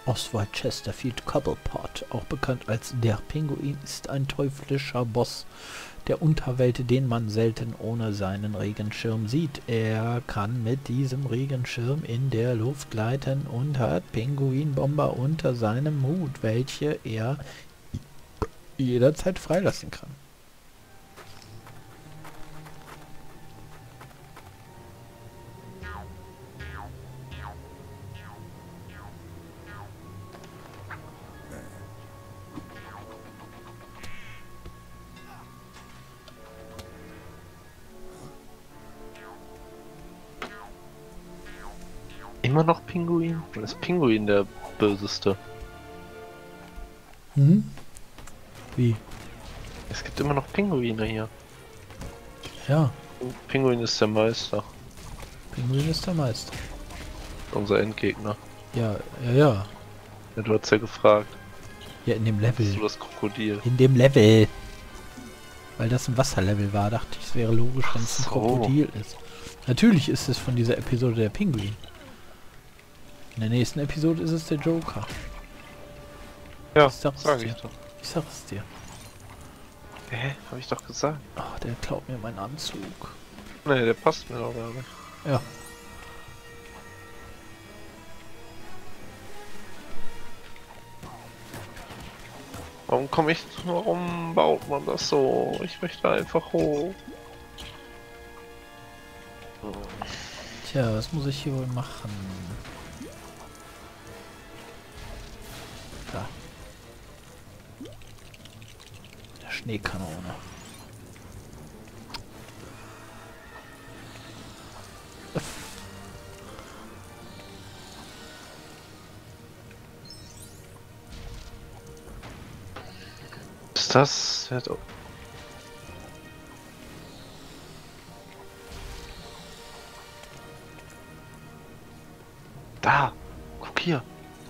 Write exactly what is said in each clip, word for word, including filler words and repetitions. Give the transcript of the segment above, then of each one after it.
Oswald Chesterfield Cobblepot, auch bekannt als der Pinguin, ist ein teuflischer Boss der Unterwelt, den man selten ohne seinen Regenschirm sieht. Er kann mit diesem Regenschirm in der Luft gleiten und hat Pinguinbomber unter seinem Hut, welche er jederzeit freilassen kann. Immer noch Pinguin? Oder ist Pinguin der böseste? Hm? Wie? Es gibt immer noch Pinguine hier. Ja, Pinguin ist der Meister. Pinguin ist der Meister. Unser Endgegner. Ja, ja, ja. Ja, du hast ja gefragt. Ja, in dem Bist du Level. das Krokodil? In dem Level. Weil das ein Wasserlevel war, dachte ich, es wäre logisch, wenn es ein so. Krokodil ist. Natürlich ist es von dieser Episode der Pinguin. In der nächsten Episode ist es der Joker. Ja, Ich sag's sag dir. ich doch. Ich sag es dir. Hä? Hab ich doch gesagt. Ach, der klaut mir meinen Anzug. Nee, der passt mir doch gar nicht. Ja. Warum komme ich... Warum baut man das so? Ich möchte einfach hoch. Tja, was muss ich hier wohl machen? Da. Der Schneekanone. Ist das... Der hat auch- Da! Guck hier!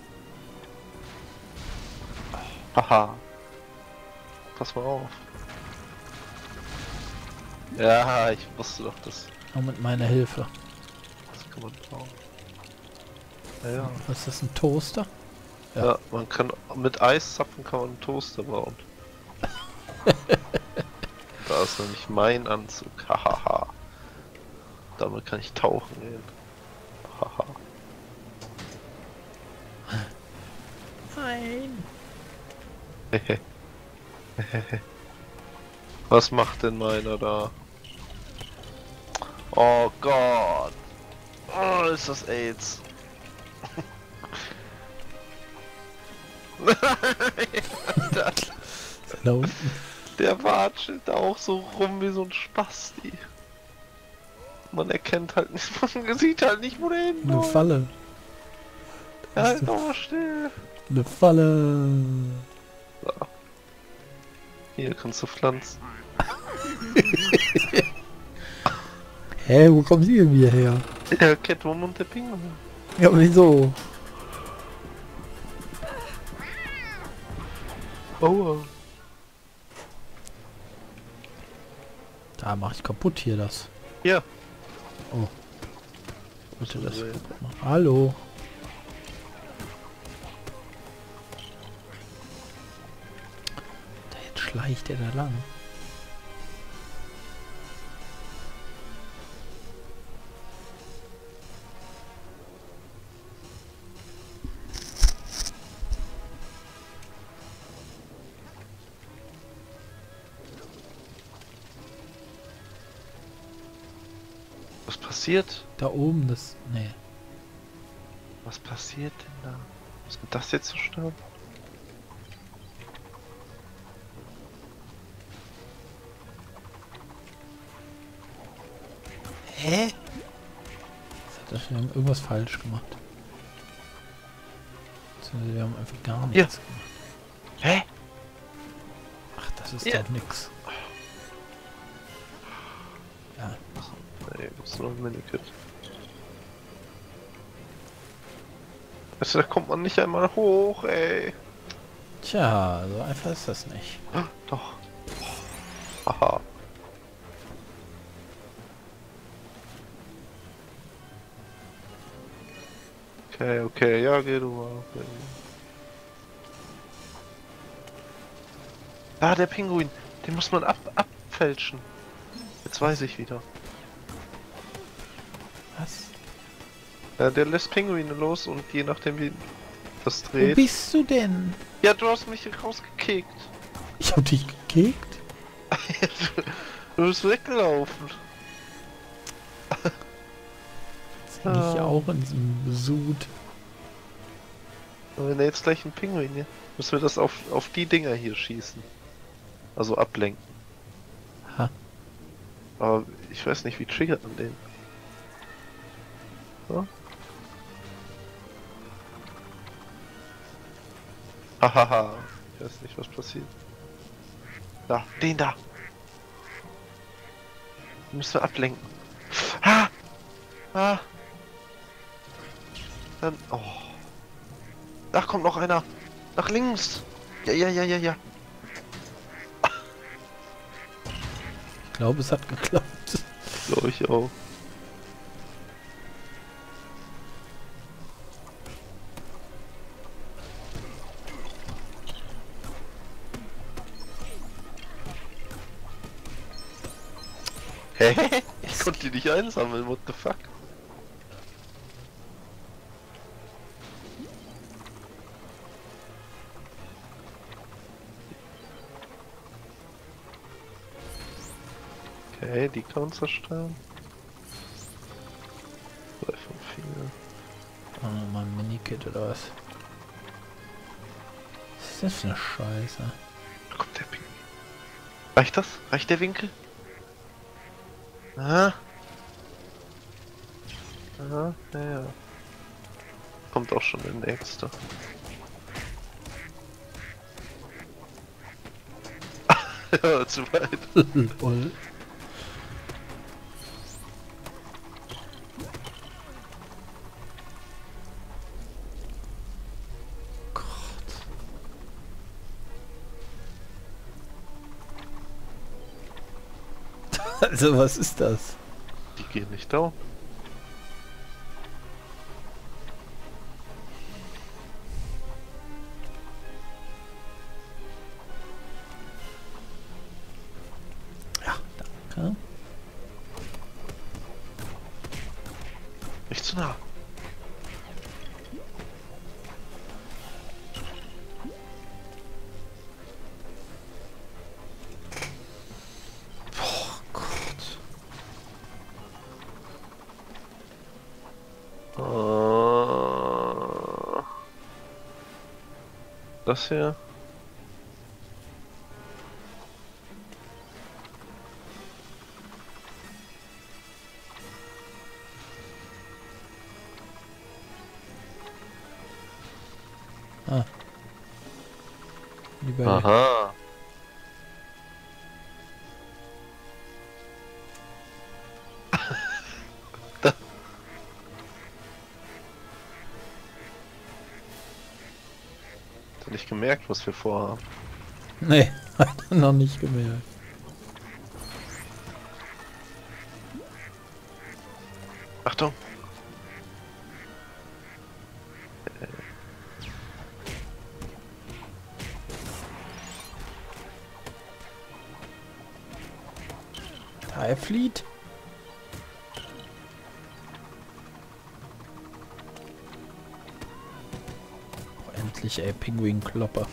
Haha! Pass mal auf! Ja, ich wusste doch, das, Nur mit meiner Hilfe. das kann man bauen. Ja, ja. Was ist das, ein Toaster? Ja. Ja, man kann mit Eiszapfen kann man einen Toaster bauen. Da ist nämlich mein Anzug. Hahaha. Damit kann ich tauchen gehen. Haha. Nein. Was macht denn meiner da? Oh Gott. Oh, ist das AIDS? Da unten. Der watschelt da auch so rum wie so ein Spasti. Man erkennt halt nicht, man sieht halt nicht, wo der hin Eine soll. Falle. Ja, halt doch mal still. Eine Falle. So. Hier kannst du pflanzen. Hä, wo kommen Sie denn wieder her? Der Catwoman und der Pinguin. Ja, wieso? Oh. Da mach ich kaputt hier das. Ja. Oh. Bitte das. sehen. Hallo. Da jetzt schleicht er da lang. Was passiert? Da oben das. Nee. Was passiert denn da? Was ist denn das jetzt so stark? Hä? Das hat, wir haben irgendwas falsch gemacht. Beziehungsweise wir haben einfach gar nichts Ja. gemacht. Hä? Ach, das ist Ja. doch nix. Ja. Nee, das ist noch ein Minikit. Also, da kommt man nicht einmal hoch, ey. Tja, so einfach ist das nicht. Ah, doch. Haha. Okay, okay, ja, geh du mal. Ah, der Pinguin. Den muss man ab abfälschen. Jetzt weiß ich wieder. Was? Ja, der lässt Pinguine los und je nachdem wie das Wo dreht. bist du denn? Ja, du hast mich rausgekickt. Ich hab dich gekickt. Du bist weggelaufen. Jetzt häng ich Ah. auch in diesem Sud. Und wenn er jetzt gleich ein Pinguin hier, müssen wir das auf, auf die Dinger hier schießen. Also ablenken. Ha. Aber ich weiß nicht, wie triggert man den? So? Hahaha. Ich weiß nicht, was passiert. Da, den da. Den müssen wir ablenken. Ah! Ah! Dann. Oh. Da kommt noch einer. Nach links. Ja, ja, ja, ja, ja. Ich glaube, es hat geklappt. Glaube ich auch. Hä? Ich konnte die nicht einsammeln, what the fuck? Okay, die kann man zerstören. Drei von vier. Oh, nochmal ein Minikit oder was? Was ist das für eine Scheiße? Da kommt der Pinguin. Reicht das? Reicht der Winkel? Aha. Aha, ja, ja. Kommt auch schon der nächste. Ja, zu weit. Lol. Also, was ist das? Die gehen nicht down. Ja, danke. Nicht zu nah. Oh Gott. Uh, das hier. Ah. Lieber Aha. Hat er nicht gemerkt, was wir vorhaben. Nee, hat er noch nicht gemerkt. Achtung! Da er flieht. Oh, endlich, ey, Pinguin-Klopper.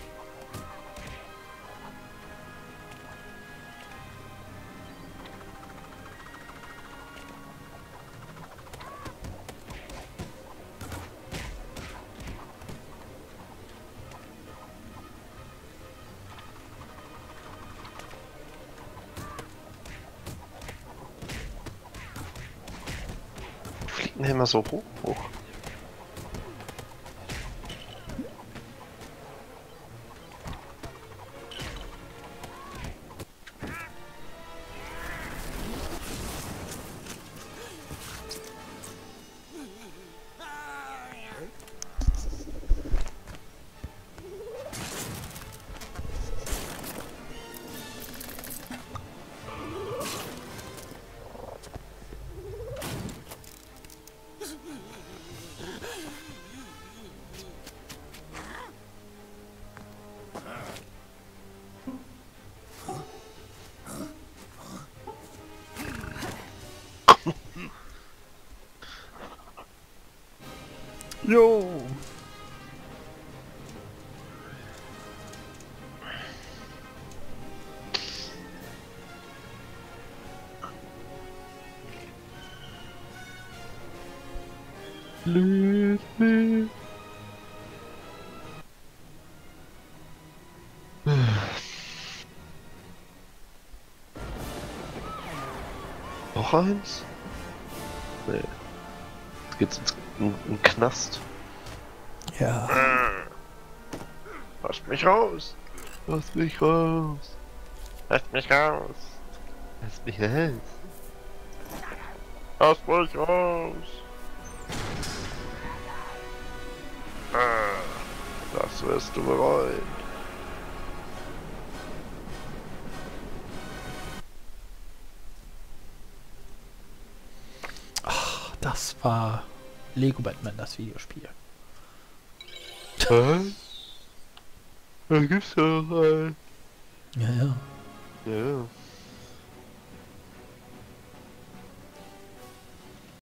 Fliegt denn immer so hoch? hoch? Jo. Noch eins? Nee. Jetzt geht's ins in, in Knast. Ja. Lasst mich raus! Lasst mich raus! Lasst mich raus! Lasst mich raus! Lasst mich raus! Das wirst du bereuen. Ach, das war Lego Batman, das Videospiel. Was? Da gibt's ja noch ein. Ja, ja. Ja.